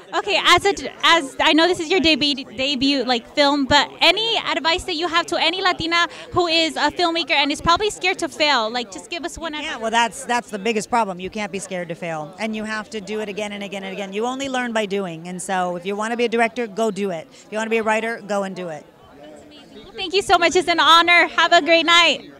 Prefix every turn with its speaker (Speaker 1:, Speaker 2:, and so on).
Speaker 1: Okay, as I know this is your debut like film, but any advice that you have to any Latina who is a filmmaker and is probably scared to fail? Like, just give us one advice.
Speaker 2: Yeah, well, that's the biggest problem. You can't be scared to fail, and you have to do it again and again and again. You only learn by doing, and so if you want to be a director, go do it. If you want to be a writer, go and do it.
Speaker 1: Thank you so much. It's an honor. Have a great night.